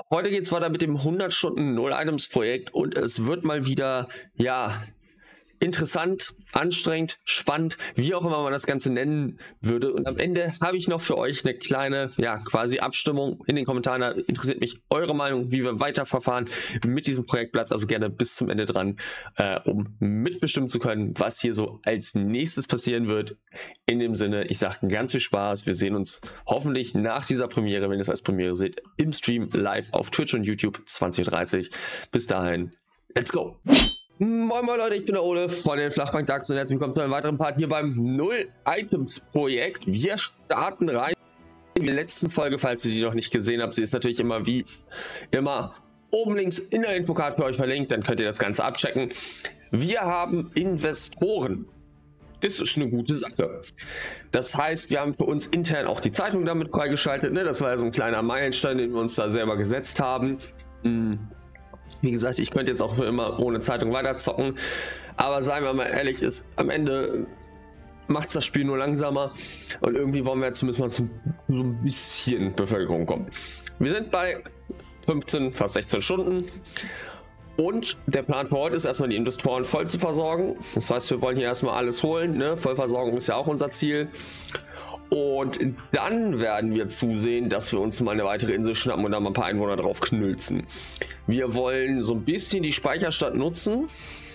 Heute geht es weiter mit dem 100 Stunden Null Items Projekt und es wird mal wieder, ja, interessant, anstrengend, spannend, wie auch immer man das Ganze nennen würde. Und am Ende habe ich noch für euch eine kleine, ja, quasi Abstimmung in den Kommentaren. Da interessiert mich eure Meinung, wie wir weiterverfahren mit diesem Projekt. Bleibt also gerne bis zum Ende dran, um mitbestimmen zu können, was hier so als nächstes passieren wird. In dem Sinne, ich sage ganz viel Spaß. Wir sehen uns hoffentlich nach dieser Premiere, wenn ihr es als Premiere seht, im Stream live auf Twitch und YouTube 20:30. Bis dahin, let's go! Moin moin Leute, ich bin der Ole von den Flachbank DAX und herzlich willkommen zu einem weiteren Part hier beim Null Items Projekt. Wir starten rein in die letzten Folge, falls ihr die noch nicht gesehen habt. Sie ist natürlich immer wie immer oben links in der Infocard für euch verlinkt, dann könnt ihr das Ganze abchecken. Wir haben Investoren. Das ist eine gute Sache. Das heißt, wir haben für uns intern auch die Zeitung damit freigeschaltet. Ne? Das war ja so ein kleiner Meilenstein, den wir uns da selber gesetzt haben. Wie gesagt, ich könnte jetzt auch für immer ohne Zeitung weiter zocken, aber seien wir mal ehrlich, ist am Ende macht es das Spiel nur langsamer und irgendwie wollen wir jetzt zumindest mal so ein bisschen Bevölkerung kommen. Wir sind bei 15, fast 16 Stunden und der Plan für heute ist erstmal die Investoren voll zu versorgen. Das heißt, wir wollen hier erstmal alles holen, ne? Vollversorgung ist ja auch unser Ziel. Und dann werden wir zusehen, dass wir uns mal eine weitere Insel schnappen und da mal ein paar Einwohner drauf knülzen. Wir wollen so ein bisschen die Speicherstadt nutzen.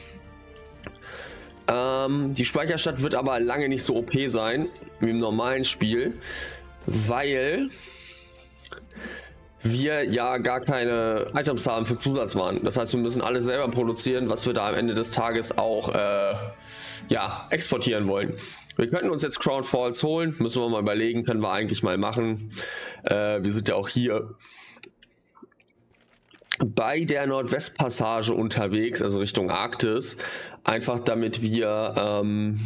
Die Speicherstadt wird aber lange nicht so OP sein wie im normalen Spiel, weil wir ja gar keine Items haben für Zusatzwaren. Das heißt, wir müssen alles selber produzieren, was wir da am Ende des Tages auch ja, exportieren wollen. Wir könnten uns jetzt Crown Falls holen, müssen wir mal überlegen, können wir eigentlich mal machen. Wir sind ja auch hier bei der Nordwestpassage unterwegs, also Richtung Arktis, einfach damit wir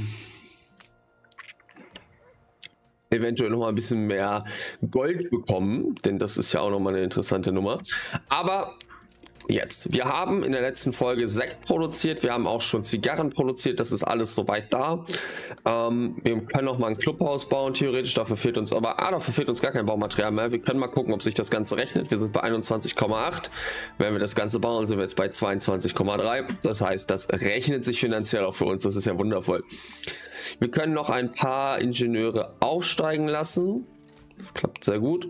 eventuell noch mal ein bisschen mehr Gold bekommen, denn das ist ja auch noch mal eine interessante Nummer. Aber jetzt, wir haben in der letzten Folge Sekt produziert, wir haben auch schon Zigarren produziert, das ist alles soweit da. Wir können noch mal ein Clubhaus bauen, theoretisch, dafür fehlt uns aber, dafür fehlt uns gar kein Baumaterial mehr. Wir können mal gucken, ob sich das Ganze rechnet. Wir sind bei 21,8, wenn wir das Ganze bauen, sind wir jetzt bei 22,3. Das heißt, das rechnet sich finanziell auch für uns, das ist ja wundervoll. Wir können noch ein paar Ingenieure aufsteigen lassen, das klappt sehr gut.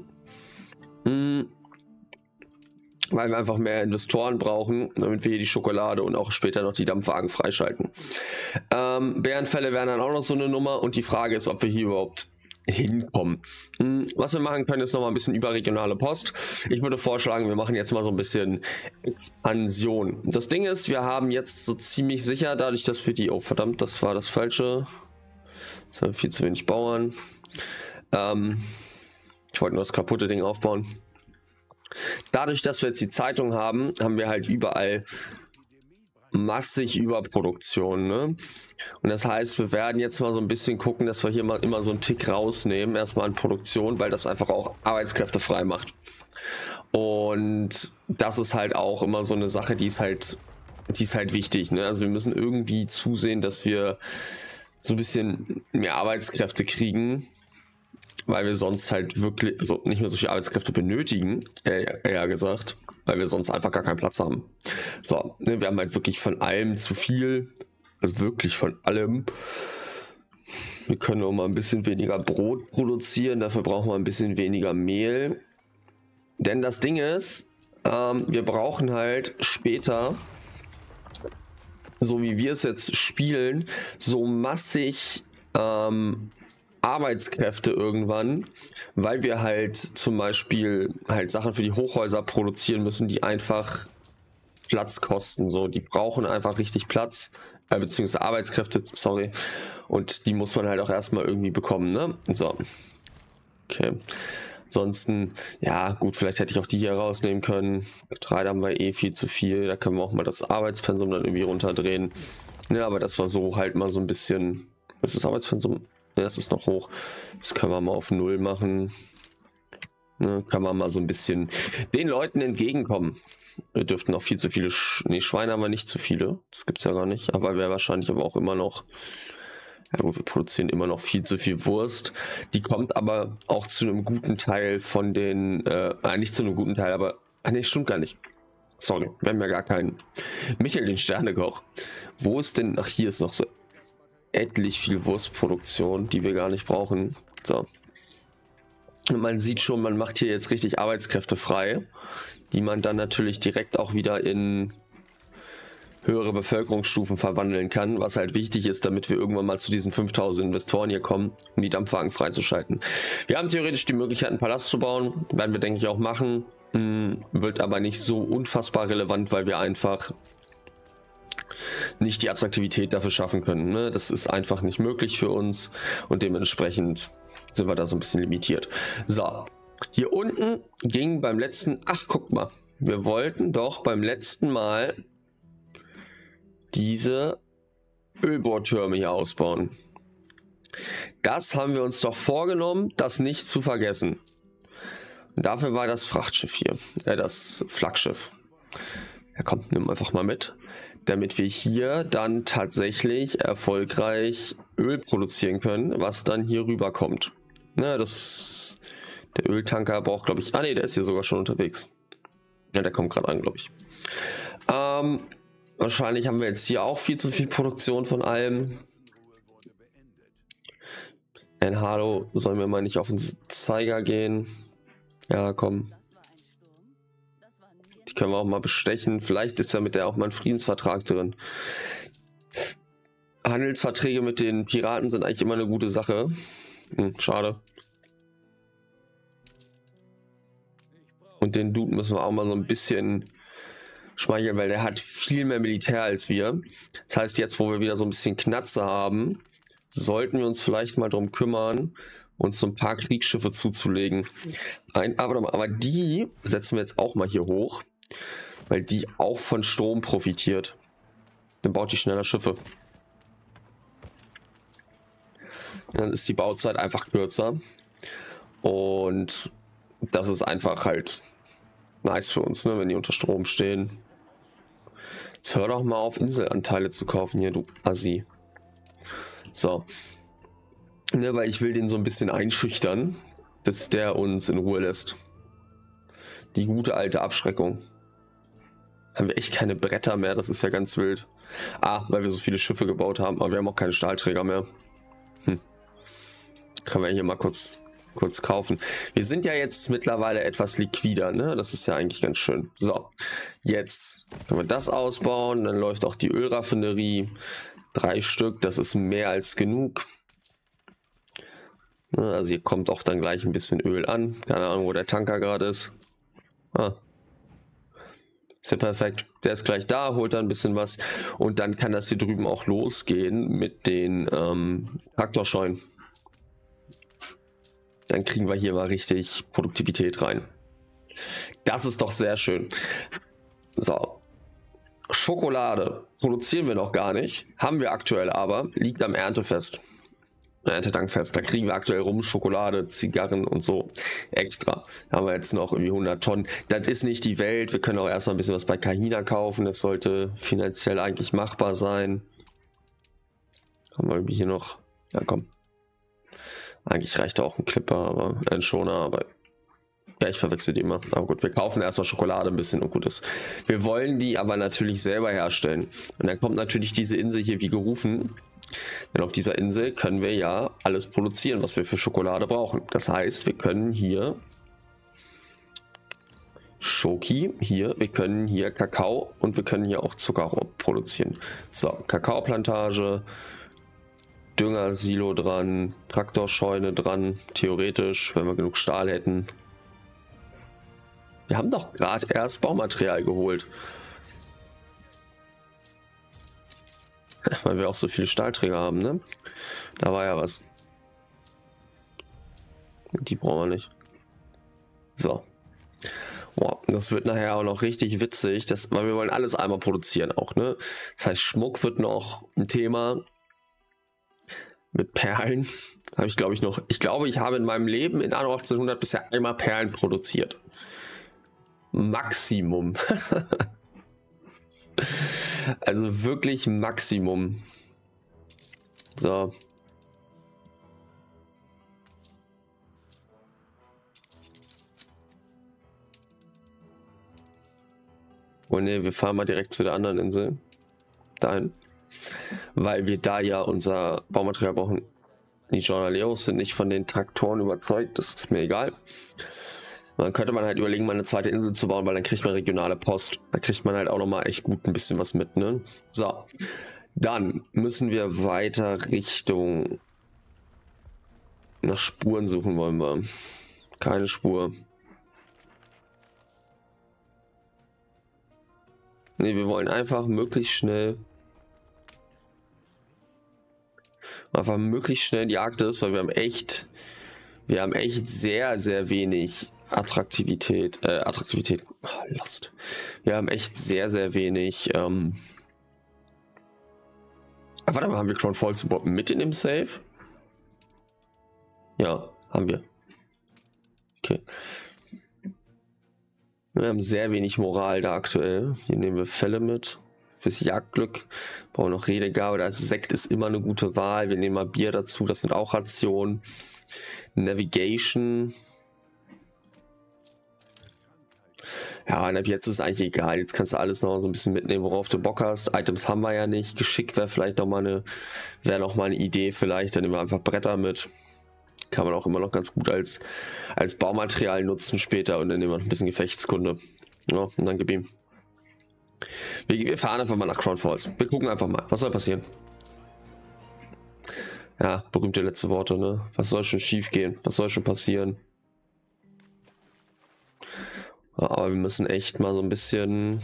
Weil wir einfach mehr Investoren brauchen, damit wir hier die Schokolade und auch später noch die Dampfwagen freischalten. Bärenfälle wären dann auch noch so eine Nummer und die Frage ist, ob wir hier überhaupt hinkommen. Was wir machen können, ist noch mal ein bisschen überregionale Post. Ich würde vorschlagen, wir machen jetzt mal so ein bisschen Expansion. Das Ding ist, wir haben jetzt so ziemlich sicher, dadurch, dass wir die, oh verdammt, das war das Falsche. Jetzt haben wir viel zu wenig Bauern. Ich wollte nur das kaputte Ding aufbauen. Dadurch, dass wir jetzt die Zeitung haben, haben wir halt überall massig Überproduktion, ne? Und das heißt, wir werden jetzt mal so ein bisschen gucken, dass wir hier mal immer so einen Tick rausnehmen, erstmal an Produktion, weil das einfach auch Arbeitskräfte frei macht. Und das ist halt auch immer so eine Sache, die ist halt wichtig, ne? Also wir müssen irgendwie zusehen, dass wir so ein bisschen mehr Arbeitskräfte kriegen, weil wir sonst halt wirklich, also nicht mehr so viele Arbeitskräfte benötigen, eher gesagt, weil wir sonst einfach gar keinen Platz haben. So, ne, wir haben halt wirklich von allem zu viel, also wirklich von allem. Wir können auch mal ein bisschen weniger Brot produzieren, dafür brauchen wir ein bisschen weniger Mehl. Denn das Ding ist, wir brauchen halt später, so wie wir es jetzt spielen, so massig Arbeitskräfte irgendwann, weil wir halt zum Beispiel halt Sachen für die Hochhäuser produzieren müssen, die einfach Platz kosten. So, die brauchen einfach richtig Platz, beziehungsweise Arbeitskräfte, sorry. Und die muss man halt auch erstmal irgendwie bekommen, ne? So. Okay. Ansonsten, ja, gut, vielleicht hätte ich auch die hier rausnehmen können. Getreide haben wir eh viel zu viel. Da können wir auch mal das Arbeitspensum dann irgendwie runterdrehen. Ja, aber das war so halt mal so ein bisschen. Was ist das Arbeitspensum? Ja, das ist noch hoch. Das können wir mal auf 0 machen. Ne, kann man mal so ein bisschen den Leuten entgegenkommen. Wir dürften noch viel zu viele. Schweine haben wir nicht zu viele. Das gibt es ja gar nicht. Aber wäre wahrscheinlich aber auch immer noch. Ja gut, wir produzieren immer noch viel zu viel Wurst. Die kommt aber auch zu einem guten Teil von den. Nicht zu einem guten Teil, aber Ah ne, stimmt gar nicht. Sorry, wir haben ja gar keinen. Michael den Sternekoch. Wo ist denn... Ach, hier ist noch so etlich viel Wurstproduktion, die wir gar nicht brauchen. So. Und man sieht schon, man macht hier jetzt richtig Arbeitskräfte frei, die man dann natürlich direkt auch wieder in höhere Bevölkerungsstufen verwandeln kann, was halt wichtig ist, damit wir irgendwann mal zu diesen 5000 Investoren hier kommen, um die Dampfwagen freizuschalten. Wir haben theoretisch die Möglichkeit, einen Palast zu bauen, werden wir, denke ich, auch machen. Wird aber nicht so unfassbar relevant, weil wir einfach nicht die Attraktivität dafür schaffen können. Ne? Das ist einfach nicht möglich für uns und dementsprechend sind wir da so ein bisschen limitiert. So, hier unten ging beim letzten... Ach, guck mal, wir wollten doch beim letzten Mal diese Ölbohrtürme hier ausbauen. Das haben wir uns doch vorgenommen, das nicht zu vergessen. Und dafür war das Frachtschiff hier, das Flaggschiff. Ja komm, nimm einfach mal mit, damit wir hier dann tatsächlich erfolgreich Öl produzieren können, was dann hier rüber kommt. Na, der Öltanker braucht, glaube ich... Ah ne, der ist hier sogar schon unterwegs. Ja, der kommt gerade an, glaube ich. Wahrscheinlich haben wir jetzt hier auch viel zu viel Produktion von allem. Hallo, sollen wir mal nicht auf den Zeiger gehen? Ja, komm. Die können wir auch mal bestechen. Vielleicht ist ja mit der auch mal ein Friedensvertrag drin. Handelsverträge mit den Piraten sind eigentlich immer eine gute Sache. Schade. Und den Dude müssen wir auch mal so ein bisschen schmeicheln, weil der hat viel mehr Militär als wir. Das heißt, jetzt, wo wir wieder so ein bisschen Knatze haben, sollten wir uns vielleicht mal darum kümmern, uns so ein paar Kriegsschiffe zuzulegen. Aber die setzen wir jetzt auch mal hier hoch, weil die auch von Strom profitiert. Dann baut die schneller Schiffe. Dann ist die Bauzeit einfach kürzer. Und das ist einfach halt nice für uns, ne, wenn die unter Strom stehen. Jetzt hör doch mal auf, Inselanteile zu kaufen hier, du Assi. So. Ne, weil ich will den so ein bisschen einschüchtern, dass der uns in Ruhe lässt. Die gute alte Abschreckung. Haben wir echt keine Bretter mehr, das ist ja ganz wild. Ah, weil wir so viele Schiffe gebaut haben, aber wir haben auch keine Stahlträger mehr. Können wir hier mal kurz kaufen. Wir sind ja jetzt mittlerweile etwas liquider, ne? Das ist ja eigentlich ganz schön. So, jetzt können wir das ausbauen, dann läuft auch die Ölraffinerie. 3 Stück, das ist mehr als genug. Also hier kommt auch dann gleich ein bisschen Öl an. Keine Ahnung, wo der Tanker gerade ist. Ah. Ist ja perfekt. Der ist gleich da, holt da ein bisschen was. Und dann kann das hier drüben auch losgehen mit den Traktorscheunen. Dann kriegen wir hier mal richtig Produktivität rein. Das ist doch sehr schön. So. Schokolade produzieren wir noch gar nicht. Haben wir aktuell aber. Liegt am Erntefest. Erntedankfest. Da kriegen wir aktuell rum Schokolade, Zigarren und so extra. Da haben wir jetzt noch irgendwie 100 Tonnen. Das ist nicht die Welt. Wir können auch erstmal ein bisschen was bei Kahina kaufen. Das sollte finanziell eigentlich machbar sein. Haben wir irgendwie hier noch... Ja, komm. Eigentlich reicht auch ein Clipper, aber ein Schoner, aber ja, ich verwechsel die immer. Aber gut, wir kaufen erstmal Schokolade ein bisschen und gut ist. Wir wollen die aber natürlich selber herstellen. Und dann kommt natürlich diese Insel hier wie gerufen. Denn auf dieser Insel können wir ja alles produzieren, was wir für Schokolade brauchen. Das heißt, wir können hier Schoki, wir können hier Kakao und wir können hier auch Zucker produzieren. So, Kakaoplantage, Düngersilo dran, Traktorscheune dran, theoretisch, wenn wir genug Stahl hätten. Wir haben doch gerade erst Baumaterial geholt. Weil wir auch so viele Stahlträger haben, ne? Da war ja was. Die brauchen wir nicht. So. Wow, das wird nachher auch noch richtig witzig, weil wir wollen alles einmal produzieren auch, ne? Das heißt, Schmuck wird noch ein Thema. Mit Perlen habe ich, glaube ich, noch... Ich glaube, ich habe in meinem Leben in Anno 1800 bisher einmal Perlen produziert. Maximum. Also wirklich Maximum. So. Oh ne, wir fahren mal direkt zu der anderen Insel. Dahin. Weil wir da ja unser Baumaterial brauchen. Die Jornaleros sind nicht von den Traktoren überzeugt, das ist mir egal. Dann könnte man halt überlegen, mal eine zweite Insel zu bauen, weil dann kriegt man regionale Post. Da kriegt man halt auch noch mal echt gut ein bisschen was mit, ne? So, dann müssen wir weiter Richtung nach Spuren suchen wollen wir. Keine Spur. Ne, wir wollen einfach möglichst schnell in die Arktis, weil wir haben echt sehr, sehr wenig Attraktivität, Lost. Wir haben echt sehr, sehr wenig, warte mal, haben wir Crown Falls überhaupt mit in dem Save? Ja, haben wir. Okay. Wir haben sehr wenig Moral da aktuell. Hier nehmen wir Fälle mit. Fürs Jagdglück brauchen wir noch Redegabe. Das Sekt ist immer eine gute Wahl. Wir nehmen mal Bier dazu. Das sind auch Rationen. Navigation. Ja, jetzt ist eigentlich egal. Jetzt kannst du alles noch so ein bisschen mitnehmen, worauf du Bock hast. Items haben wir ja nicht. Geschick wäre vielleicht noch mal eine Idee vielleicht. Dann nehmen wir einfach Bretter mit. Kann man auch immer noch ganz gut als Baumaterial nutzen später. Und dann nehmen wir noch ein bisschen Gefechtskunde. Ja, und dann gib ihm. Wir fahren einfach mal nach Crown Falls. Wir gucken einfach mal, was soll passieren. Ja, berühmte letzte Worte, ne? Was soll schon schief gehen? Was soll schon passieren? Aber wir müssen echt mal so ein bisschen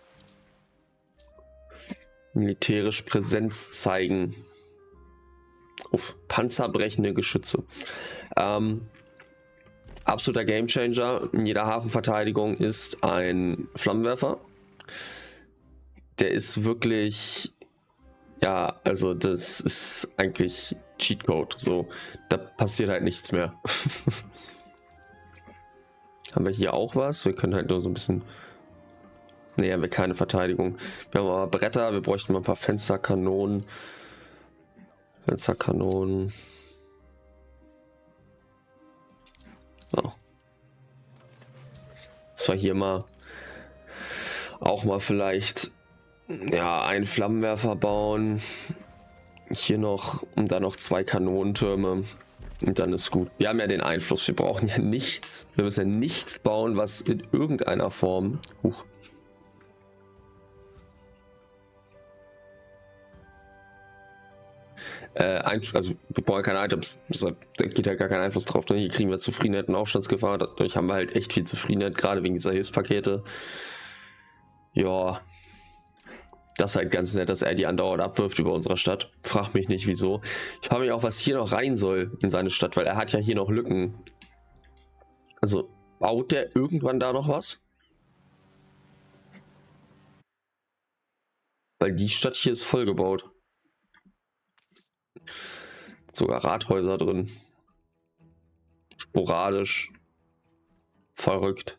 militärisch Präsenz zeigen. Auf panzerbrechende Geschütze. Absoluter Gamechanger in jeder Hafenverteidigung ist ein Flammenwerfer. Der ist wirklich, ja, also das ist eigentlich Cheatcode. So, da passiert halt nichts mehr. Haben wir hier auch was? Wir können halt nur so ein bisschen. Ne, haben wir keine Verteidigung. Wir haben aber Bretter, wir bräuchten mal ein paar Fensterkanonen. Fensterkanonen. So. Das war hier mal auch mal vielleicht ja einen Flammenwerfer bauen. Hier noch und dann noch 2 Kanonentürme. Und dann ist gut. Wir haben ja den Einfluss. Wir brauchen ja nichts. Wir müssen ja nichts bauen, was in irgendeiner Form. Also wir brauchen ja keine Items. Deshalb da geht ja gar kein Einfluss drauf. Hier kriegen wir Zufriedenheit und Aufstandsgefahr. Dadurch haben wir halt echt viel Zufriedenheit, gerade wegen dieser Hilfspakete. Ja. Das ist halt ganz nett, dass er die andauernd abwirft über unsere Stadt. Frag mich nicht, wieso. Ich frage mich auch, was hier noch rein soll in seine Stadt, weil er hat ja hier noch Lücken. Also, baut der irgendwann da noch was? Weil die Stadt hier ist voll gebaut. Sogar Rathäuser drin. Sporadisch. Verrückt.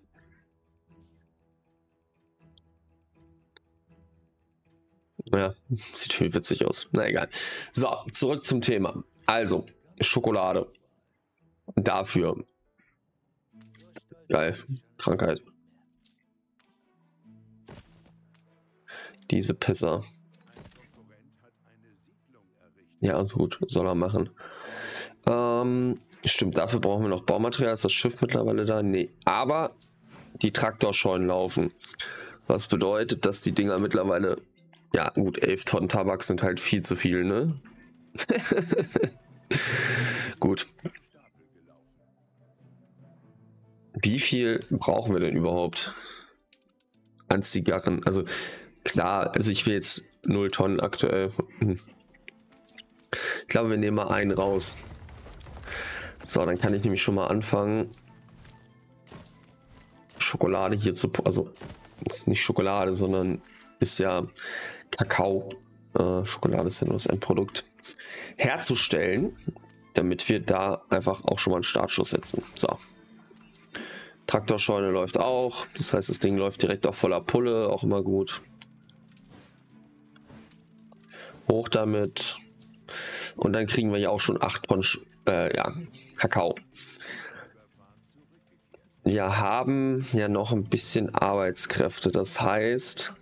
Ja, sieht viel witzig aus. Na egal. So, zurück zum Thema. Also, Schokolade. Dafür. Geil. Krankheit. Diese Pisser. Ja, also gut. Soll er machen. Stimmt, dafür brauchen wir noch Baumaterial. Ist das Schiff mittlerweile da? Nee. Aber die Traktorscheunen laufen. Was bedeutet, dass die Dinger mittlerweile... Ja, gut, 11 Tonnen Tabak sind halt viel zu viel, ne? Gut. Wie viel brauchen wir denn überhaupt an Zigarren? Also klar, also ich will jetzt 0 Tonnen aktuell. Ich glaube, wir nehmen mal einen raus. So, dann kann ich nämlich schon mal anfangen, Schokolade hier zu... Also, ist nicht Schokolade, sondern ist ja Kakao. Schokolade ist ja nur ein Produkt. Herzustellen, damit wir da einfach auch schon mal einen Startschuss setzen. So. Traktorscheune läuft auch. Das heißt, das Ding läuft direkt auf voller Pulle. Auch immer gut. Hoch damit. Und dann kriegen wir ja auch schon 8 Tonnen ja, Kakao. wir haben ja noch ein bisschen Arbeitskräfte. Das heißt,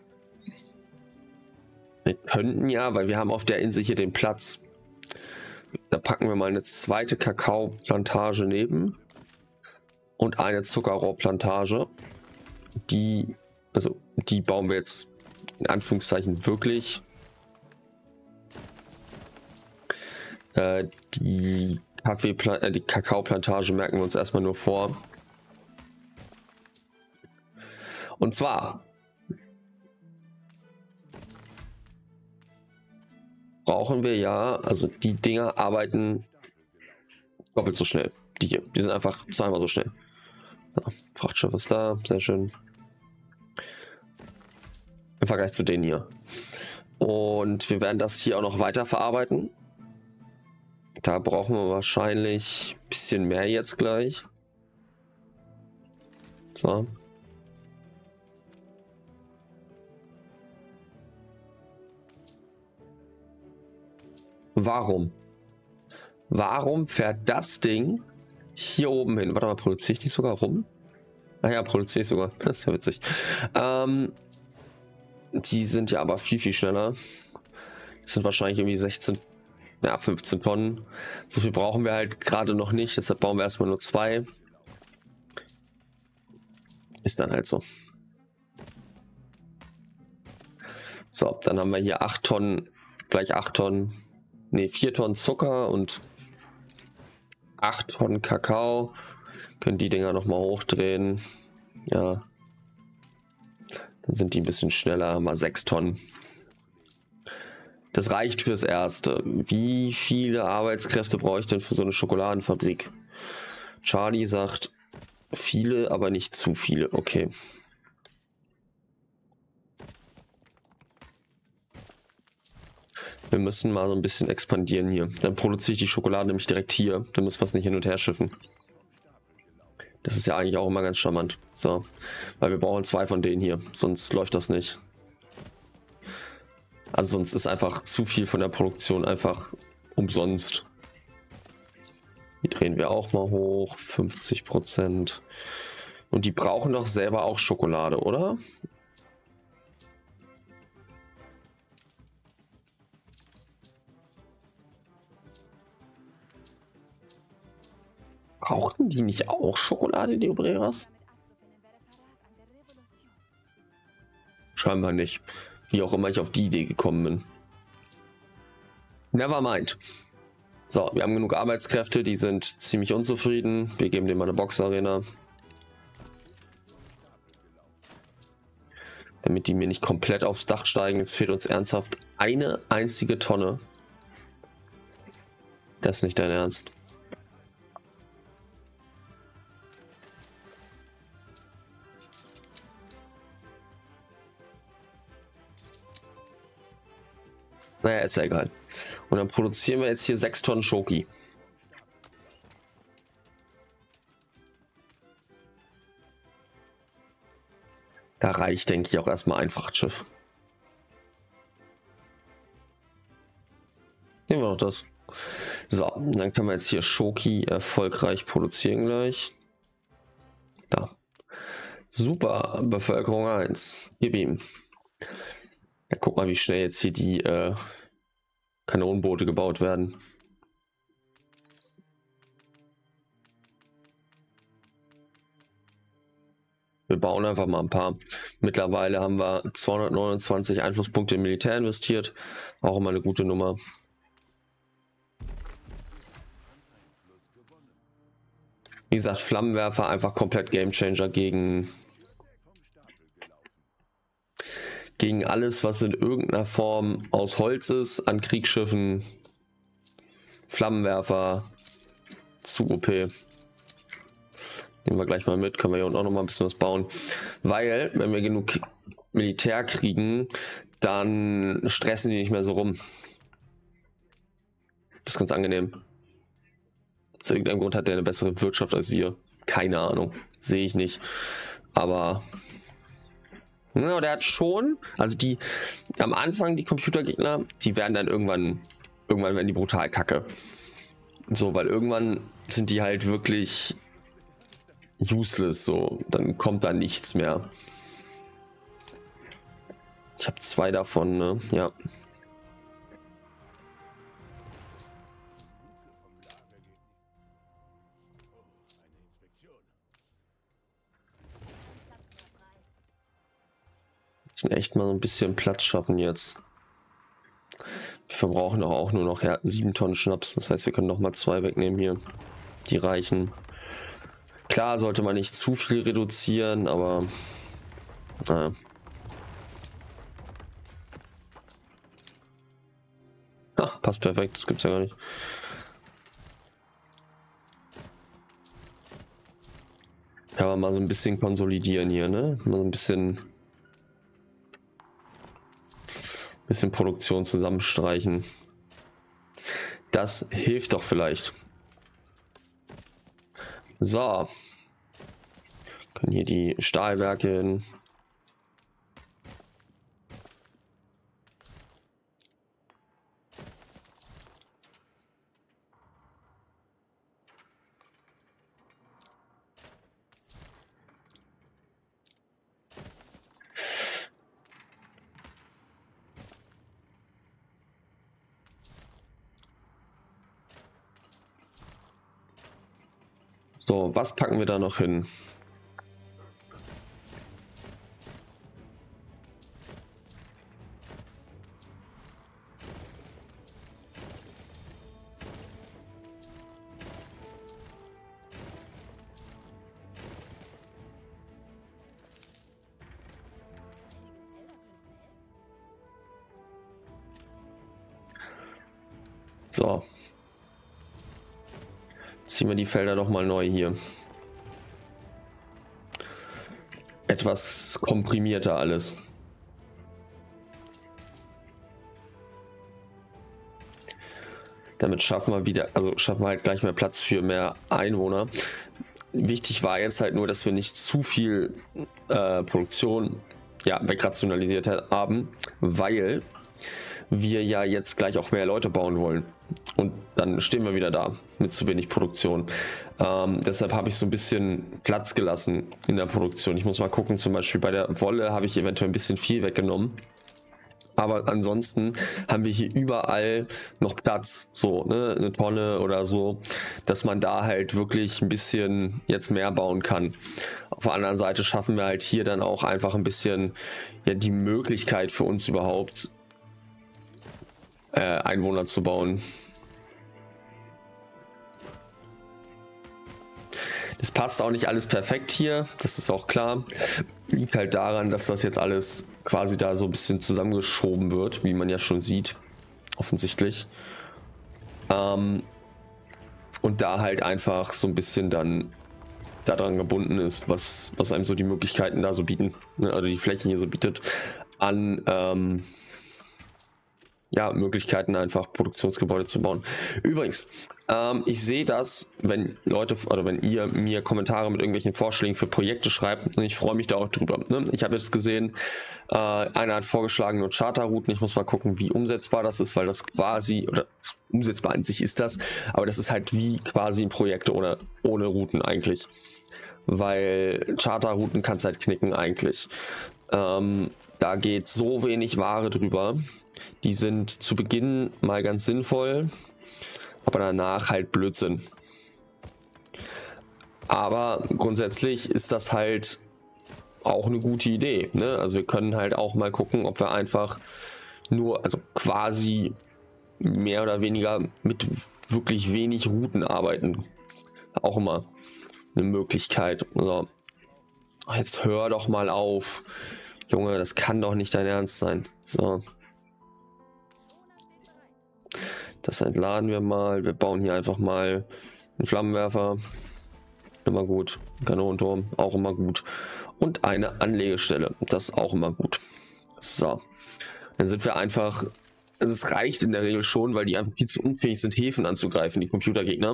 wir könnten ja, weil wir haben auf der Insel hier den Platz, da packen wir mal eine zweite Kakaoplantage neben und eine Zuckerrohrplantage. Die bauen wir jetzt in Anführungszeichen wirklich. Die Kakaoplantage merken wir uns erstmal nur vor. Und zwar brauchen wir ja, also die Dinger arbeiten doppelt so schnell. Die hier, die sind einfach zweimal so schnell. Ja, Frachtschiff ist da, sehr schön. Im Vergleich zu denen hier. Und wir werden das hier auch noch weiter verarbeiten. Da brauchen wir wahrscheinlich ein bisschen mehr jetzt gleich. So. Warum? Warum fährt das Ding hier oben hin? Warte mal, produziere ich nicht sogar rum? Naja, produziere ich sogar. Das ist ja witzig. Die sind ja aber viel, viel schneller. Das sind wahrscheinlich irgendwie 16, ja, 15 Tonnen. So viel brauchen wir halt gerade noch nicht. Deshalb bauen wir erstmal nur 2. Ist dann halt so. So, dann haben wir hier 8 Tonnen, gleich 8 Tonnen. Ne, 4 Tonnen Zucker und 8 Tonnen Kakao. Können die Dinger noch mal hochdrehen. Ja. Dann sind die ein bisschen schneller. Mal 6 Tonnen. Das reicht fürs Erste. Wie viele Arbeitskräfte brauche ich denn für so eine Schokoladenfabrik? Charlie sagt viele, aber nicht zu viele. Okay. Wir müssen mal so ein bisschen expandieren hier. Dann produziere ich die Schokolade nämlich direkt hier. Dann müssen wir es nicht hin und her schiffen. Das ist ja eigentlich auch immer ganz charmant. So, weil wir brauchen 2 von denen hier. Sonst läuft das nicht. Also sonst ist einfach zu viel von der Produktion einfach umsonst. Die drehen wir auch mal hoch. 50%. Und die brauchen doch selber auch Schokolade, oder? Brauchten die nicht auch Schokolade, die Obreras? Scheinbar nicht. Wie auch immer ich auf die Idee gekommen bin. Never mind. So, wir haben genug Arbeitskräfte, die sind ziemlich unzufrieden. Wir geben denen mal eine Boxarena. Damit die mir nicht komplett aufs Dach steigen. Jetzt fehlt uns ernsthaft eine einzige Tonne. Das ist nicht dein Ernst. Naja, ist ja egal. Und dann produzieren wir jetzt hier 6 Tonnen Schoki. Da reicht, denke ich, auch erstmal ein Frachtschiff. Nehmen wir noch das. So, dann können wir jetzt hier Schoki erfolgreich produzieren gleich. Da. Super, Bevölkerung 1. Gib ihm. Ja, guck mal, wie schnell jetzt hier die Kanonenboote gebaut werden. Wir bauen einfach mal ein paar. Mittlerweile haben wir 229 Einflusspunkte im Militär investiert. Auch immer eine gute Nummer. Wie gesagt, Flammenwerfer einfach komplett Gamechanger gegen alles, was in irgendeiner Form aus Holz ist, an Kriegsschiffen. Flammenwerfer zu OP. Nehmen wir gleich mal mit, können wir hier unten auch noch mal ein bisschen was bauen. Weil, wenn wir genug Militär kriegen, dann stressen die nicht mehr so rum. Das ist ganz angenehm. Aus irgendeinem Grund hat der eine bessere Wirtschaft als wir. Keine Ahnung. Sehe ich nicht. Aber ja, der hat schon, also die am Anfang, die Computergegner, die werden dann irgendwann werden die brutal kacke. So, weil irgendwann sind die halt wirklich, useless, so. Dann kommt da nichts mehr. Ich habe 2 davon, ne? Ja. Müssen echt mal so ein bisschen Platz schaffen jetzt. Wir verbrauchen doch auch nur noch 7 Tonnen Schnaps. Das heißt, wir können noch mal 2 wegnehmen hier. Die reichen. Klar sollte man nicht zu viel reduzieren, aber naja. Ach, passt perfekt. Das gibt's ja gar nicht. Kann man mal so ein bisschen konsolidieren hier, ne? Mal so ein bisschen Produktion zusammenstreichen. Das hilft doch vielleicht. So. Können hier die Stahlwerke hin. So, was packen wir da noch hin? So. Ziehen wir die Felder doch mal neu hier. Etwas komprimierter alles. Damit schaffen wir wieder, also schaffen wir halt gleich mehr Platz für mehr Einwohner. Wichtig war jetzt halt nur, dass wir nicht zu viel Produktion wegrationalisiert haben, weil wir ja jetzt gleich auch mehr Leute bauen wollen. Und dann stehen wir wieder da mit zu wenig Produktion. Deshalb habe ich so ein bisschen Platz gelassen in der Produktion. Ich muss mal gucken, zum Beispiel bei der Wolle habe ich eventuell ein bisschen viel weggenommen. Aber ansonsten haben wir hier überall noch Platz, so, ne, eine Tonne oder so, dass man da halt wirklich ein bisschen jetzt mehr bauen kann. Auf der anderen Seite schaffen wir halt hier dann auch einfach ein bisschen die Möglichkeit für uns überhaupt Einwohner zu bauen. Das passt auch nicht alles perfekt hier, das ist auch klar. Liegt halt daran, dass das jetzt alles quasi da so ein bisschen zusammengeschoben wird, wie man ja schon sieht, offensichtlich. Und da halt einfach so ein bisschen dann daran gebunden ist, was einem so die Möglichkeiten da so bieten, ne, also die Flächen hier so bietet, an Möglichkeiten einfach Produktionsgebäude zu bauen. Übrigens, ich sehe das, wenn Leute oder wenn ihr mir Kommentare mit irgendwelchen Vorschlägen für Projekte schreibt, und ich freue mich da auch drüber. Ne? Ich habe jetzt gesehen, einer hat vorgeschlagen nur Charterrouten. Ich muss mal gucken, wie umsetzbar das ist, weil das quasi, oder umsetzbar an sich ist das, aber das ist halt wie quasi ein Projekt ohne Routen eigentlich. Weil Charterrouten kannst halt knicken eigentlich. Da geht so wenig Ware drüber. Die sind zu Beginn mal ganz sinnvoll, aber danach halt Blödsinn. Aber grundsätzlich ist das halt auch eine gute Idee, ne? Also wir können halt auch mal gucken, ob wir einfach nur, also quasi mehr oder weniger mit wirklich wenig Routen arbeiten. Auch immer eine Möglichkeit. Also, jetzt hör doch mal auf. Junge, das kann doch nicht dein Ernst sein. So. Das entladen wir mal. Wir bauen hier einfach mal einen Flammenwerfer. Immer gut. Kanonenturm, auch immer gut. Und eine Anlegestelle. Das ist auch immer gut. So. Dann sind wir einfach... Also es reicht in der Regel schon, weil die einfach viel zu unfähig sind, Häfen anzugreifen, die Computergegner.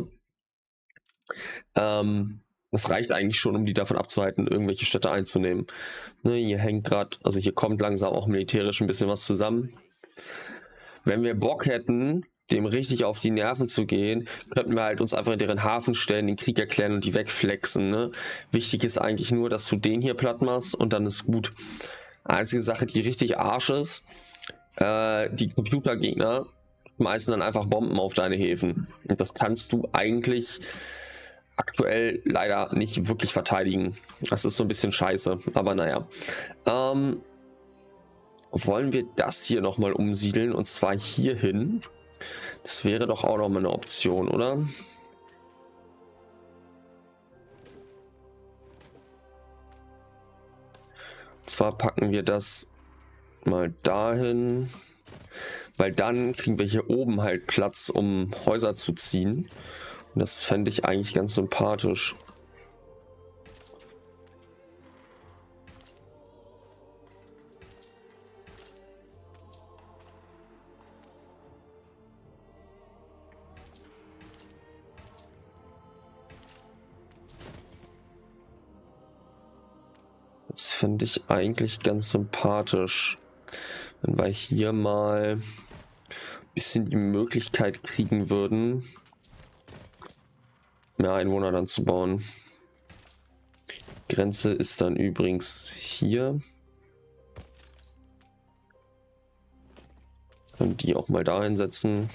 Das reicht eigentlich schon, um die davon abzuhalten, irgendwelche Städte einzunehmen. Ne, hier hängt gerade, also hier kommt langsam auch militärisch ein bisschen was zusammen. Wenn wir Bock hätten, dem richtig auf die Nerven zu gehen, könnten wir halt uns einfach in deren Hafen stellen, den Krieg erklären und die wegflexen. Ne? Wichtig ist eigentlich nur, dass du den hier platt machst und dann ist gut. Einzige Sache, die richtig Arsch ist, die Computergegner schmeißen dann einfach Bomben auf deine Häfen. Und das kannst du eigentlich aktuell leider nicht wirklich verteidigen. Das ist so ein bisschen scheiße, aber naja. Wollen wir das hier nochmal umsiedeln und zwar hier hin? Das wäre doch auch noch mal eine Option, oder? Und zwar packen wir das mal dahin, weil dann kriegen wir hier oben halt Platz, um Häuser zu ziehen. Und das fände ich eigentlich ganz sympathisch. Das finde ich eigentlich ganz sympathisch, wenn wir hier mal ein bisschen die Möglichkeit kriegen würden, mehr Einwohner dann zu bauen. Grenze ist dann übrigens hier. Können die auch mal da hinsetzen.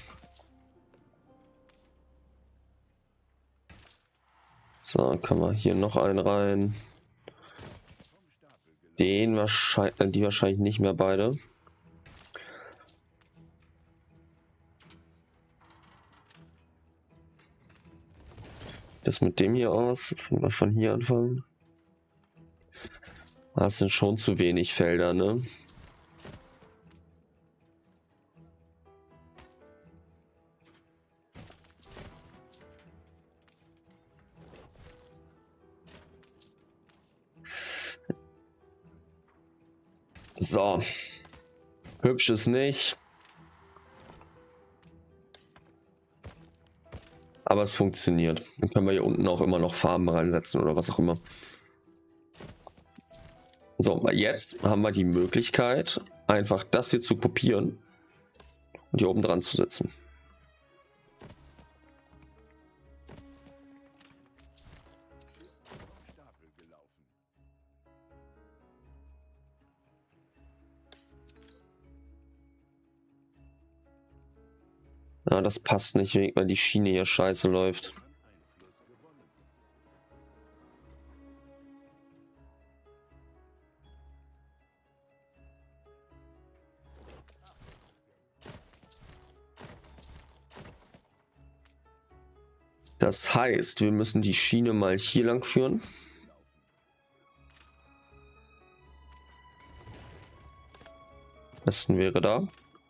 So, kann man hier noch einen rein. Den wahrscheinlich, die wahrscheinlich nicht mehr beide. Das mit dem hier aus. Wenn wir von hier anfangen. Das sind schon zu wenig Felder, ne? So. Hübsch ist nicht. Aber es funktioniert. Dann können wir hier unten auch immer noch Farben reinsetzen oder was auch immer. So, jetzt haben wir die Möglichkeit, einfach das hier zu kopieren und hier oben dran zu setzen. Ja, das passt nicht, weil die Schiene hier scheiße läuft. Das heißt, wir müssen die Schiene mal hier lang führen. Am besten wäre da.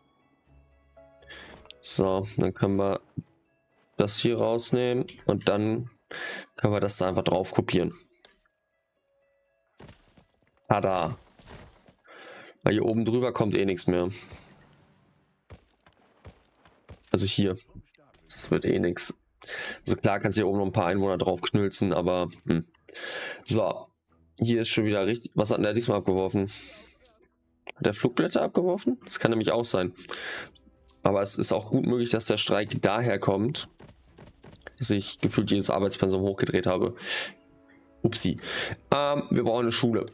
So, dann können wir das hier rausnehmen und dann können wir das da einfach drauf kopieren. Tada. Weil hier oben drüber kommt eh nichts mehr. Also hier. Das wird eh nichts. Also klar kannst du hier oben noch ein paar Einwohner drauf knülzen, aber So, hier ist schon wieder richtig. Was hat der diesmal abgeworfen? Hat der Flugblätter abgeworfen? Das kann nämlich auch sein. Aber es ist auch gut möglich, dass der Streik daher kommt, dass ich gefühlt jedes Arbeitspensum hochgedreht habe. Upsi. Wir brauchen eine Schule.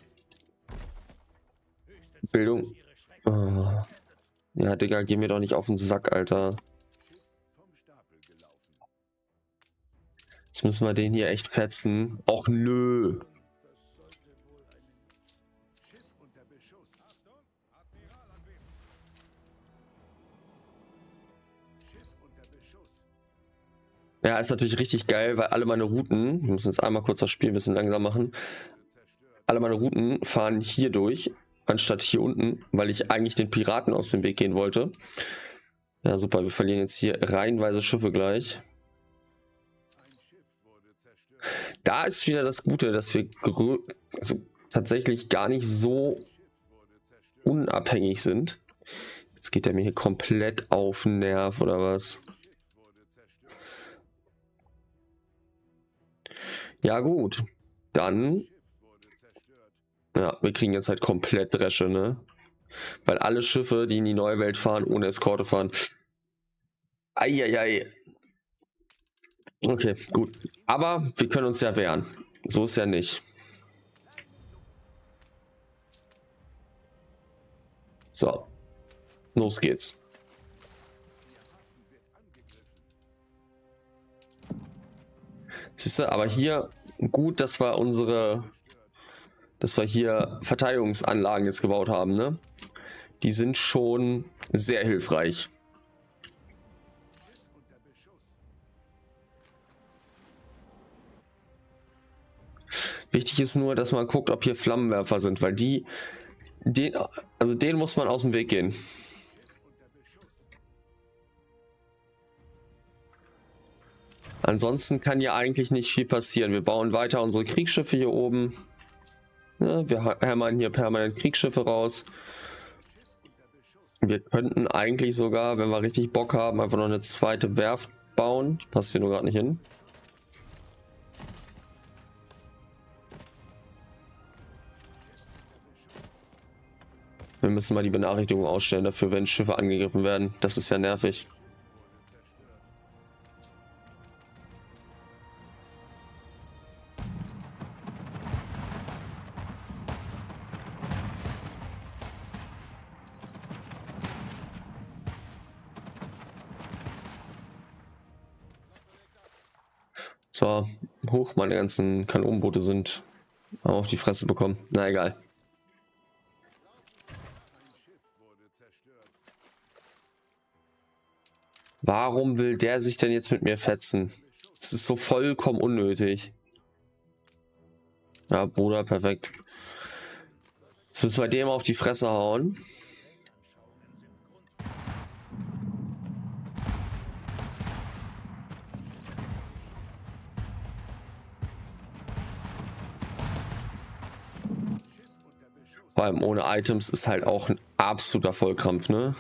Bildung. Oh. Ja, Digga, geh mir doch nicht auf den Sack, Alter. Jetzt müssen wir den hier echt fetzen. Och nö. Ja, ist natürlich richtig geil, weil alle meine Routen, wir müssen jetzt einmal kurz das Spiel ein bisschen langsam machen, alle meine Routen fahren hier durch, anstatt hier unten, weil ich eigentlich den Piraten aus dem Weg gehen wollte. Ja, super, wir verlieren jetzt hier reihenweise Schiffe gleich. Da ist wieder das Gute, dass wir also tatsächlich gar nicht so unabhängig sind. Jetzt geht er mir hier komplett auf den Nerv, oder was? Ja gut, dann... Ja, wir kriegen jetzt halt komplett Dresche, ne? Weil alle Schiffe, die in die neue Welt fahren, ohne Eskorte fahren. Eieiei. Okay, gut. Aber wir können uns ja wehren. So ist ja nicht. So. Los geht's. Siehst du, aber hier gut, dass wir hier Verteidigungsanlagen jetzt gebaut haben, ne? Die sind schon sehr hilfreich. Wichtig ist nur, dass man guckt, ob hier Flammenwerfer sind, weil denen muss man aus dem Weg gehen. Ansonsten kann ja eigentlich nicht viel passieren. Wir bauen weiter unsere Kriegsschiffe hier oben. Ja, wir hämmern hier permanent Kriegsschiffe raus. Wir könnten eigentlich sogar, wenn wir richtig Bock haben, einfach noch eine zweite Werft bauen. Passt hier nur gerade nicht hin. Wir müssen mal die Benachrichtigung ausstellen dafür, wenn Schiffe angegriffen werden. Das ist ja nervig. So, hoch, meine ganzen Kanonenboote sind auf die Fresse bekommen. Na egal. Warum will der sich denn jetzt mit mir fetzen? Das ist so vollkommen unnötig. Ja, Bruder, perfekt. Jetzt müssen wir dem auf die Fresse hauen. Vor allem ohne Items ist halt auch ein absoluter Vollkrampf, ne?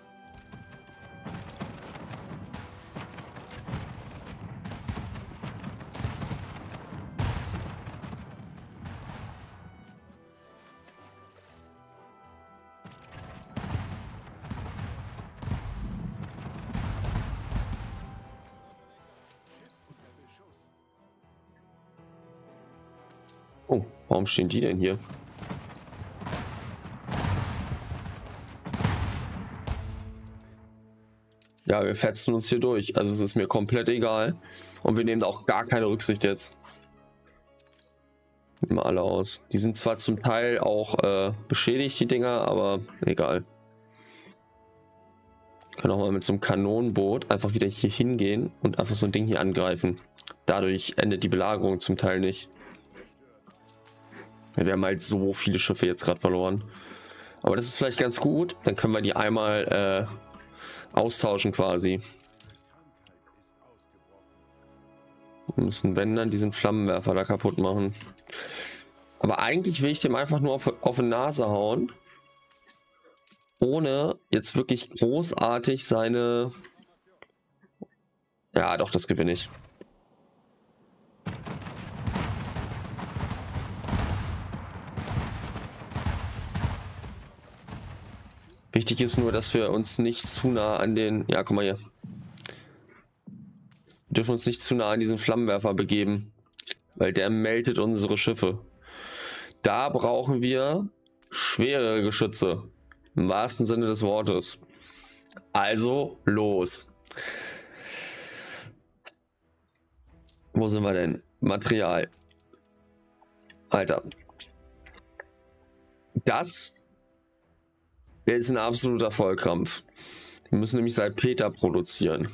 Oh, warum stehen die denn hier? Ja, wir fetzen uns hier durch. Also es ist mir komplett egal. Und wir nehmen da auch gar keine Rücksicht jetzt. Nehmen wir alle aus. Die sind zwar zum Teil auch beschädigt, die Dinger, aber egal. Wir können auch mal mit so einem Kanonenboot einfach wieder hier hingehen und einfach so ein Ding hier angreifen. Dadurch endet die Belagerung zum Teil nicht. Wir haben halt so viele Schiffe jetzt gerade verloren. Aber das ist vielleicht ganz gut. Dann können wir die einmal austauschen quasi. Wir müssen, wenn dann, diesen Flammenwerfer da kaputt machen. Aber eigentlich will ich dem einfach nur auf die Nase hauen. Ohne jetzt wirklich großartig seine... Ja, doch, das gewinne ich. Wichtig ist nur, dass wir uns nicht zu nah an den... Ja, guck mal hier. Wir dürfen uns nicht zu nah an diesen Flammenwerfer begeben. Weil der meldet unsere Schiffe. Da brauchen wir schwere Geschütze. Im wahrsten Sinne des Wortes. Also, los. Wo sind wir denn? Material. Alter. Das ist ein absoluter Vollkrampf. Wir müssen nämlich Salpeter produzieren.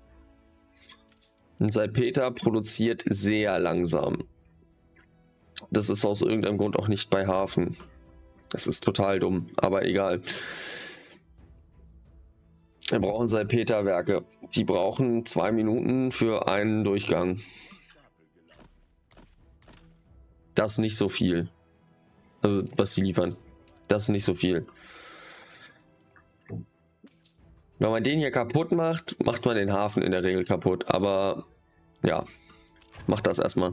Und Salpeter produziert sehr langsam. Das ist aus irgendeinem Grund auch nicht bei Hafen. Das ist total dumm, aber egal. Wir brauchen Salpeterwerke. Die brauchen 2 Minuten für einen Durchgang. Das ist nicht so viel. Also, was die liefern. Das ist nicht so viel. Wenn man den hier kaputt macht, macht man den Hafen in der Regel kaputt. Aber ja, macht das erstmal.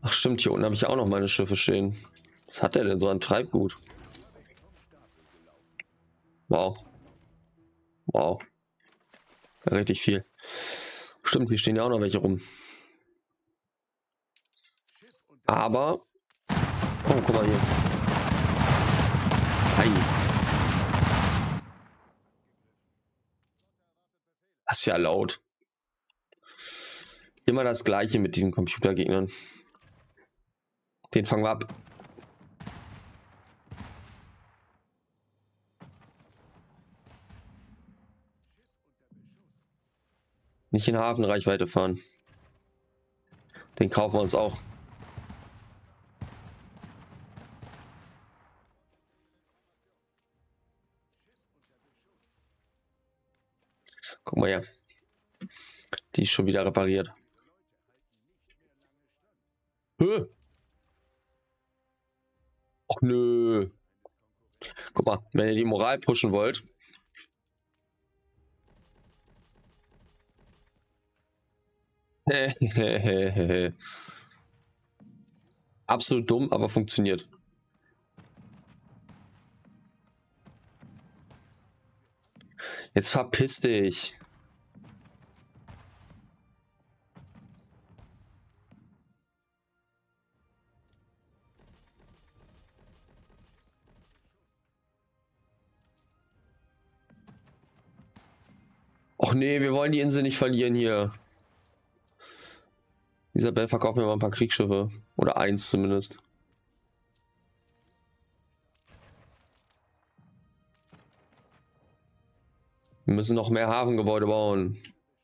Ach stimmt, hier unten habe ich ja auch noch meine Schiffe stehen. Was hat der denn so an Treibgut? Wow. Wow. Ja, richtig viel. Stimmt, hier stehen ja auch noch welche rum. Aber... Oh, guck mal hier. Hi. Das ist ja laut. Immer das Gleiche mit diesen Computergegnern. Den fangen wir ab. Nicht in Hafenreichweite fahren. Den kaufen wir uns auch. Guck mal her. Die ist schon wieder repariert. Höh. Och nö. Guck mal, wenn ihr die Moral pushen wollt. Absolut dumm, aber funktioniert. Jetzt verpiss dich. Och nee, wir wollen die Insel nicht verlieren hier. Isabel, verkauft mir mal ein paar Kriegsschiffe. Oder eins zumindest. Wir müssen noch mehr Hafengebäude bauen.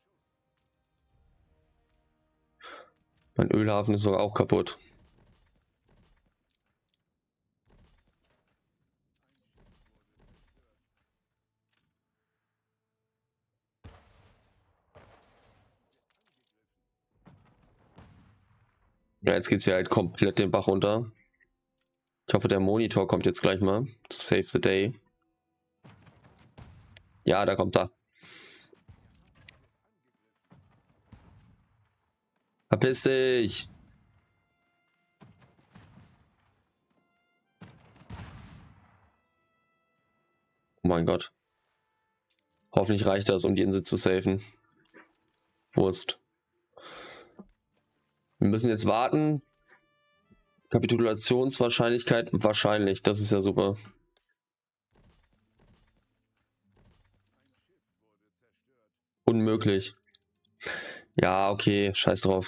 Mein Ölhafen ist sogar auch kaputt. Ja, jetzt geht es hier halt komplett den Bach runter. Ich hoffe, der Monitor kommt jetzt gleich mal. To save the day. Ja, da kommt er. Verpiss dich! Oh mein Gott. Hoffentlich reicht das, um die Insel zu safen. Wurst. Wir müssen jetzt warten. Kapitulationswahrscheinlichkeit wahrscheinlich. Das ist ja super. Unmöglich. Ja, okay. Scheiß drauf.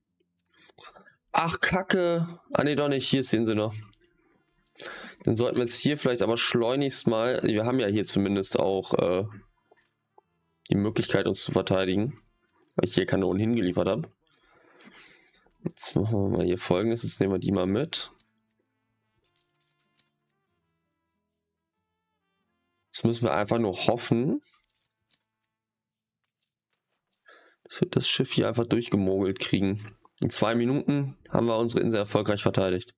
Ach, Kacke. Ah, nee, doch nicht. Hier ist die Insel noch. Dann sollten wir jetzt hier vielleicht aber schleunigst mal... Wir haben ja hier zumindest auch die Möglichkeit, uns zu verteidigen. Weil ich hier Kanonen hingeliefert habe. Jetzt machen wir mal hier Folgendes. Jetzt nehmen wir die mal mit. Jetzt müssen wir einfach nur hoffen, dass wir das Schiff hier einfach durchgemogelt kriegen. In 2 Minuten haben wir unsere Insel erfolgreich verteidigt.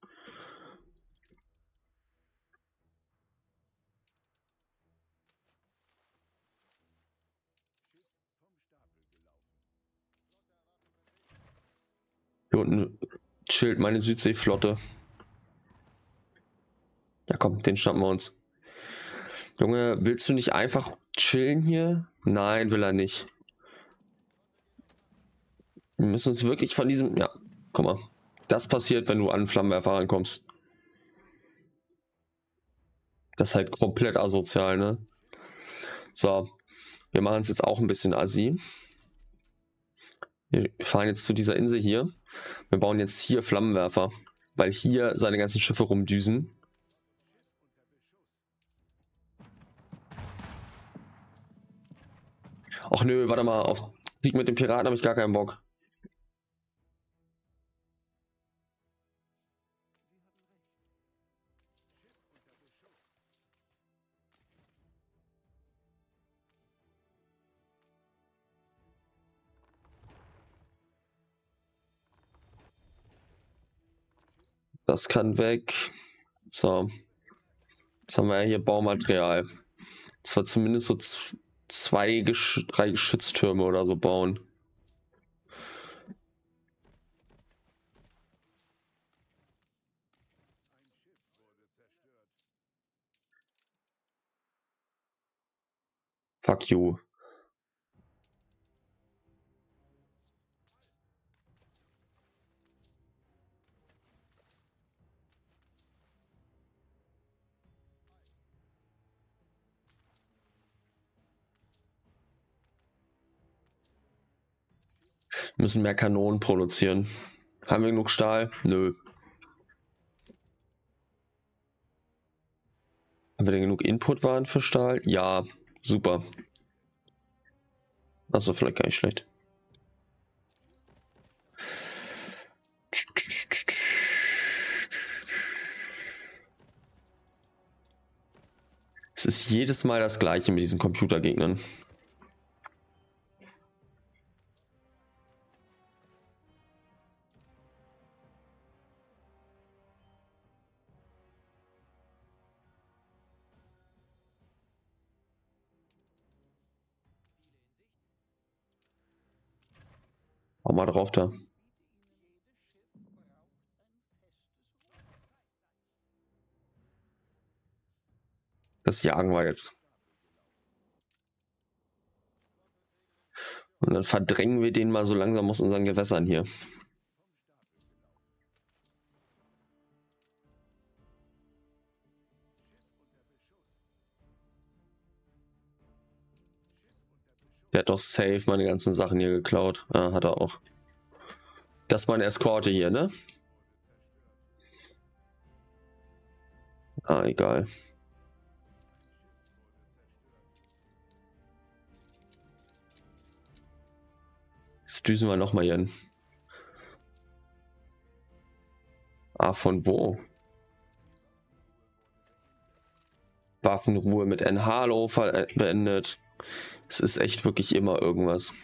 Hier unten chillt meine Südseeflotte. Ja komm, den schnappen wir uns. Junge, willst du nicht einfach chillen hier? Nein, will er nicht. Wir müssen uns wirklich von diesem... Ja, guck mal. Das passiert, wenn du an Flammenwerfer rankommst. Das ist halt komplett asozial, ne? So, wir machen es jetzt auch ein bisschen assi. Wir fahren jetzt zu dieser Insel hier. Wir bauen jetzt hier Flammenwerfer, weil hier seine ganzen Schiffe rumdüsen. Ach nö, warte mal, auf Krieg mit den Piraten habe ich gar keinen Bock. Das kann weg. So. Jetzt haben wir ja hier Baumaterial. Das war zumindest so 3 Geschütztürme oder so bauen. Fuck you. Müssen mehr Kanonen produzieren. Haben wir genug Stahl? Nö. Haben wir denn genug Inputwaren für Stahl? Ja, super. Also vielleicht gar nicht schlecht. Es ist jedes Mal das Gleiche mit diesen Computergegnern. Hau mal drauf da. Das jagen wir jetzt. Und dann verdrängen wir den mal so langsam aus unseren Gewässern hier. Der hat doch safe meine ganzen Sachen hier geklaut. Ja, hat er auch. Das ist meine Eskorte hier, ne? Ah, egal. Jetzt düsen wir nochmal hier hin. Ah, von wo? Waffenruhe mit NHalo beendet. Es ist echt wirklich immer irgendwas.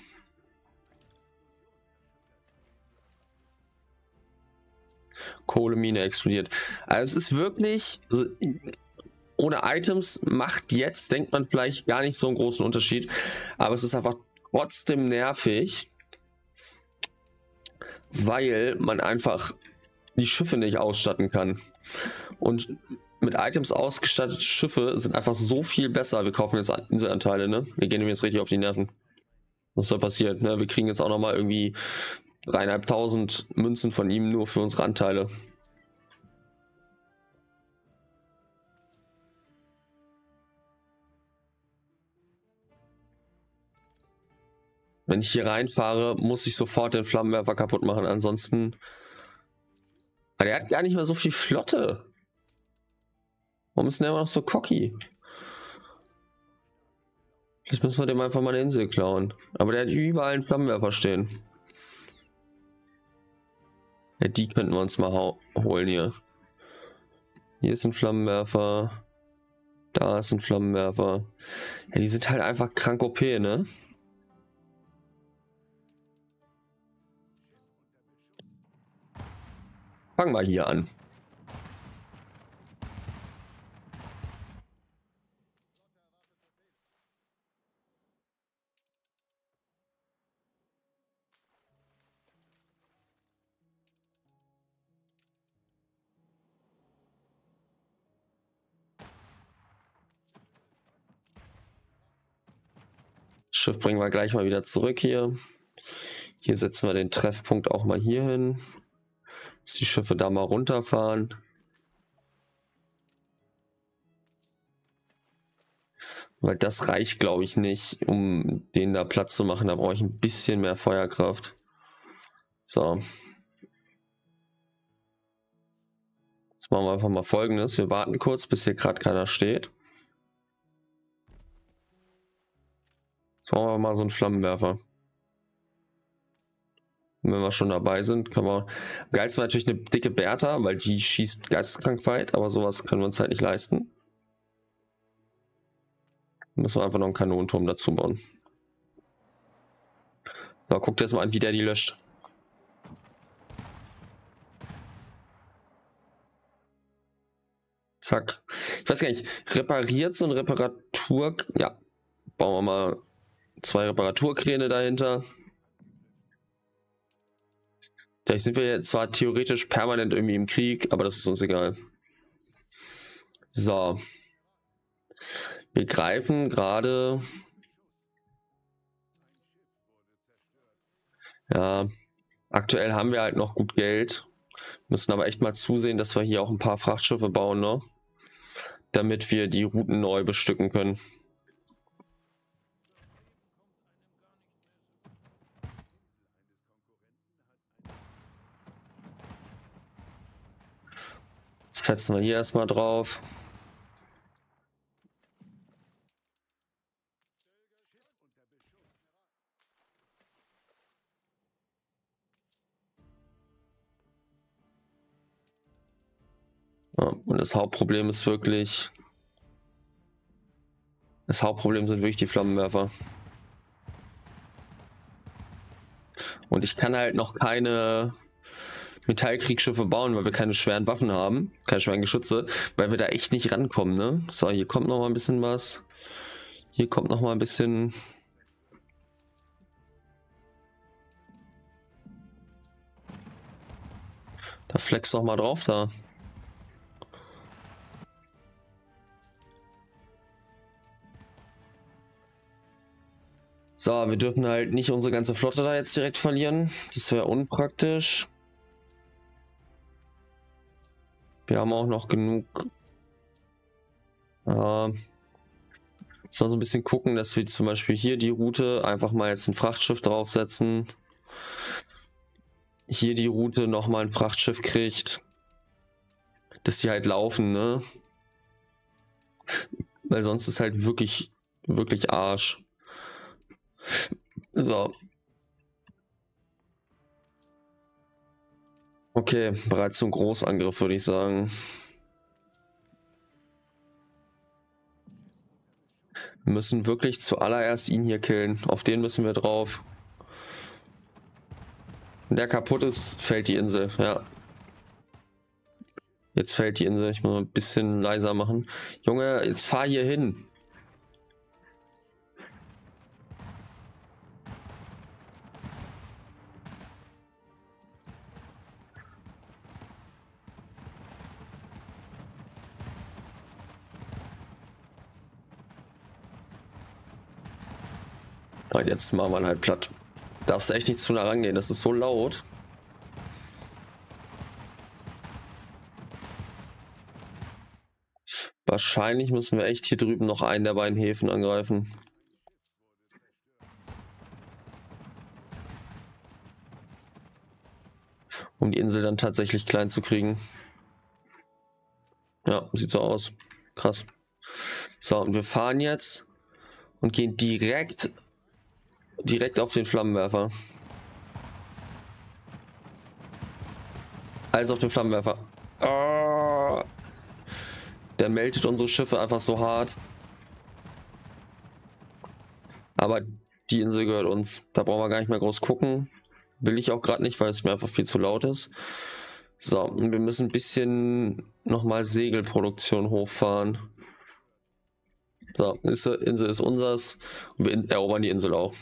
Kohlemine explodiert. Also es ist wirklich, also ohne Items macht jetzt, denkt man vielleicht gar nicht so einen großen Unterschied, aber es ist einfach trotzdem nervig, weil man einfach die Schiffe nicht ausstatten kann. Und mit Items ausgestattete Schiffe sind einfach so viel besser. Wir kaufen jetzt Inselanteile, ne? Wir gehen jetzt richtig auf die Nerven. Was soll passiert, ne? Wir kriegen jetzt auch noch mal irgendwie 3.500 Münzen von ihm nur für unsere Anteile. Wenn ich hier reinfahre, muss ich sofort den Flammenwerfer kaputt machen. Ansonsten... Aber der hat gar nicht mehr so viel Flotte. Warum ist der immer noch so cocky? Jetzt müssen wir dem einfach mal eine Insel klauen. Aber der hat überall einen Flammenwerfer stehen. Ja, die könnten wir uns mal holen hier. Hier ist ein Flammenwerfer. Da ist ein Flammenwerfer. Ja, die sind halt einfach krank OP, ne? Fangen wir hier an. Schiff bringen wir gleich mal wieder zurück hier. Hier setzen wir den Treffpunkt auch mal hier hin. Dass die Schiffe da mal runterfahren. Weil das reicht, glaube ich, nicht, um den da Platz zu machen. Da brauche ich ein bisschen mehr Feuerkraft. So. Jetzt machen wir einfach mal Folgendes. Wir warten kurz, bis hier gerade keiner steht. Jetzt machen wir mal so einen Flammenwerfer. Und wenn wir schon dabei sind, können wir... Geilsten war natürlich eine dicke Bertha, weil die schießt geisteskrank weit, aber sowas können wir uns halt nicht leisten. Müssen wir einfach noch einen Kanonenturm dazu bauen. So, guckt jetzt mal an, wie der die löscht. Zack. Ich weiß gar nicht, repariert so ein Reparatur... Ja, bauen wir mal 2 Reparaturkräne dahinter. Vielleicht sind wir jetzt zwar theoretisch permanent irgendwie im Krieg, aber das ist uns egal. So. Wir greifen gerade Ja, aktuell haben wir halt noch gut Geld. Müssen aber echt mal zusehen, dass wir hier auch ein paar Frachtschiffe bauen, ne? Damit wir die Routen neu bestücken können. Jetzt fetzen wir hier erstmal drauf. Ja, und das Hauptproblem ist wirklich... Das Hauptproblem sind wirklich die Flammenwerfer. Und ich kann halt noch keine Metallkriegsschiffe bauen, weil wir keine schweren Waffen haben, keine schweren Geschütze, weil wir da echt nicht rankommen, ne? So, hier kommt noch mal ein bisschen was. Hier kommt noch mal ein bisschen... Da flex noch mal drauf da. So, wir dürfen halt nicht unsere ganze Flotte da jetzt direkt verlieren. Das wäre unpraktisch. Wir haben auch noch genug. Jetzt mal so ein bisschen gucken, dass wir zum Beispiel hier die Route einfach mal jetzt ein Frachtschiff draufsetzen. Hier die Route nochmal ein Frachtschiff kriegt. Dass die halt laufen, ne? Weil sonst ist halt wirklich, wirklich Arsch. So. Okay, bereit zum Großangriff, würde ich sagen. Wir müssen wirklich zuallererst ihn hier killen. Auf den müssen wir drauf. Wenn der kaputt ist, fällt die Insel, ja. Jetzt fällt die Insel. Ich muss mal ein bisschen leiser machen. Junge, jetzt fahr hier hin. Und jetzt machen wir ihn halt platt. Darfst echt nicht zu nah rangehen, das ist so laut. Wahrscheinlich müssen wir echt hier drüben noch einen der beiden Häfen angreifen. Um die Insel dann tatsächlich klein zu kriegen. Ja, sieht so aus. Krass. So, und wir fahren jetzt und gehen direkt auf den Flammenwerfer. Also auf den Flammenwerfer. Oh. Der meldet unsere Schiffe einfach so hart. Aber die Insel gehört uns. Da brauchen wir gar nicht mehr groß gucken. Will ich auch gerade nicht, weil es mir einfach viel zu laut ist. So, und wir müssen ein bisschen nochmal Segelproduktion hochfahren. So, Insel ist unseres. Und wir erobern die Insel auch.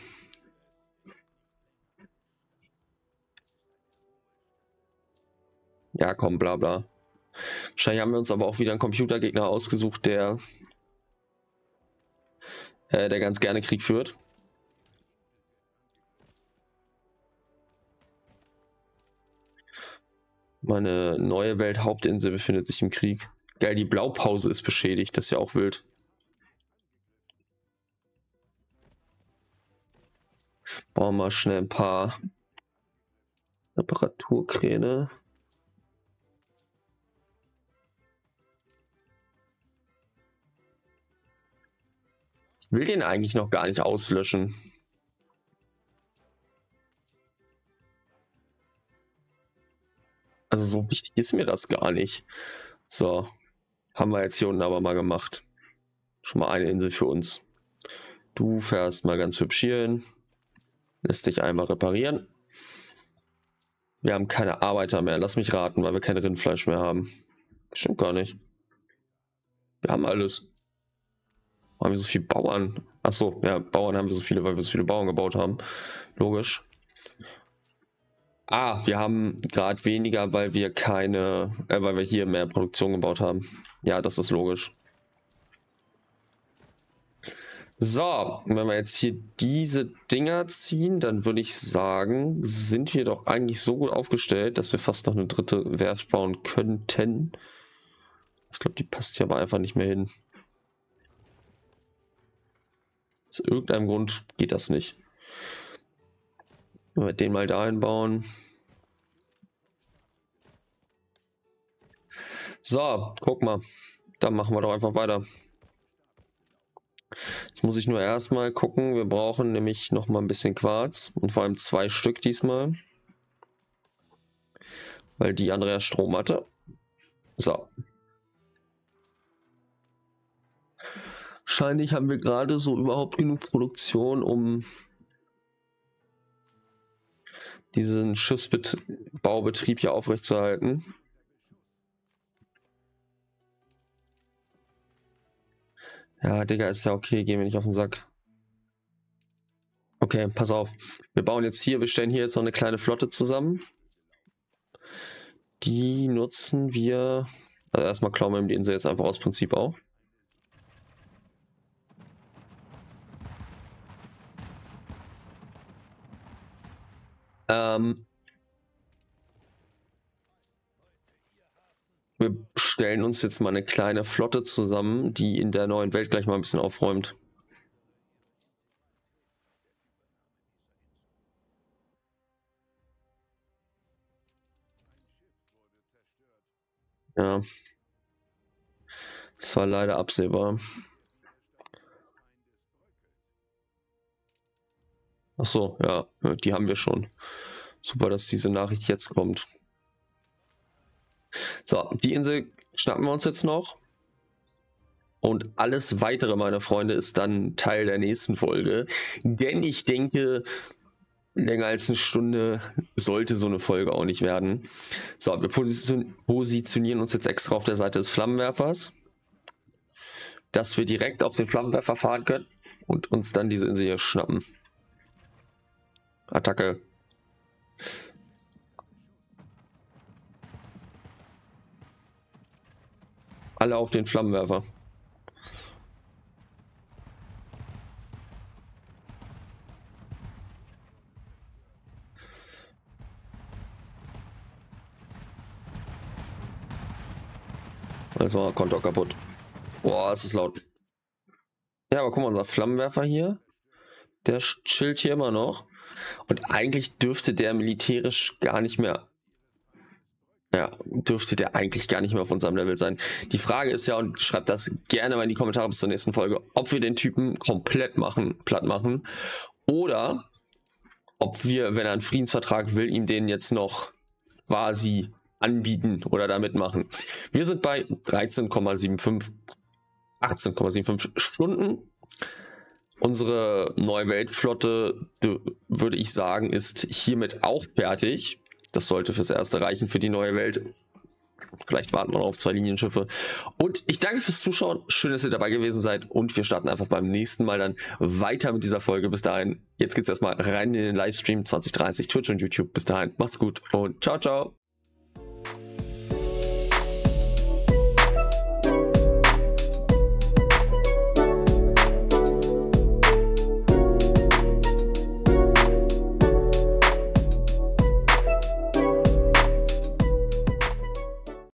Ja, komm, bla bla. Wahrscheinlich haben wir uns aber auch wieder einen Computergegner ausgesucht, der ganz gerne Krieg führt. Meine neue Welthauptinsel befindet sich im Krieg. Geil, die Blaupause ist beschädigt, das ist ja auch wild. Bauen wir mal schnell ein paar Reparaturkräne. Ich will den eigentlich noch gar nicht auslöschen. Also so wichtig ist mir das gar nicht. So, haben wir jetzt hier unten aber mal gemacht. Schon mal eine Insel für uns. Du fährst mal ganz hübsch hier hin. Lässt dich einmal reparieren. Wir haben keine Arbeiter mehr. Lass mich raten, weil wir kein Rindfleisch mehr haben. Stimmt gar nicht. Wir haben alles. Haben wir so viele Bauern? Achso, ja, Bauern haben wir so viele, weil wir so viele Bauern gebaut haben. Logisch. Ah, wir haben gerade weniger, weil wir weil wir hier mehr Produktion gebaut haben. Ja, das ist logisch. So, wenn wir jetzt hier diese Dinger ziehen, dann würde ich sagen, sind wir doch eigentlich so gut aufgestellt, dass wir fast noch eine dritte Werft bauen könnten. Ich glaube, die passt hier aber einfach nicht mehr hin. Aus irgendeinem Grund geht das nicht. Wenn wir den mal dahin bauen. So, guck mal. Dann machen wir doch einfach weiter. Jetzt muss ich nur erstmal gucken. Wir brauchen nämlich noch mal ein bisschen Quarz. Und vor allem 2 Stück diesmal. Weil die andere ja Strom hatte. So. Wahrscheinlich haben wir gerade so überhaupt genug Produktion, um diesen Schiffsbaubetrieb hier aufrechtzuerhalten. Ja, Digga, ist ja okay, gehen wir nicht auf den Sack. Okay, pass auf. Wir bauen jetzt hier, wir stellen hier jetzt noch eine kleine Flotte zusammen. Die nutzen wir, also erstmal klauen wir die Insel jetzt einfach aus Prinzip auch. Wir stellen uns jetzt mal eine kleine Flotte zusammen, die in der neuen Welt gleich mal ein bisschen aufräumt. Ja. Das war leider absehbar. Ach so, ja, die haben wir schon. Super, dass diese Nachricht jetzt kommt. So, die Insel schnappen wir uns jetzt noch. Und alles weitere, meine Freunde, ist dann Teil der nächsten Folge. Denn ich denke, länger als eine Stunde sollte so eine Folge auch nicht werden. So, wir positionieren uns jetzt extra auf der Seite des Flammenwerfers, dass wir direkt auf den Flammenwerfer fahren können und uns dann diese Insel hier schnappen. Attacke. Alle auf den Flammenwerfer. Also Konto kaputt. Boah, es ist laut. Ja, aber guck mal, unser Flammenwerfer hier, der chillt hier immer noch. Und eigentlich dürfte der militärisch gar nicht mehr. Ja, dürfte der eigentlich gar nicht mehr auf unserem Level sein. Die Frage ist ja, und schreibt das gerne mal in die Kommentare bis zur nächsten Folge, ob wir den Typen komplett platt machen oder ob wir, wenn er einen Friedensvertrag will, ihm den jetzt noch quasi anbieten oder damit machen. Wir sind bei 18,75 Stunden. Unsere neue Weltflotte, würde ich sagen, ist hiermit auch fertig. Das sollte fürs Erste reichen für die neue Welt. Vielleicht warten wir noch auf 2 Linienschiffe. Und ich danke fürs Zuschauen. Schön, dass ihr dabei gewesen seid. Und wir starten einfach beim nächsten Mal dann weiter mit dieser Folge. Bis dahin, jetzt geht es erstmal rein in den Livestream 2030, Twitch und YouTube. Bis dahin, macht's gut und ciao, ciao.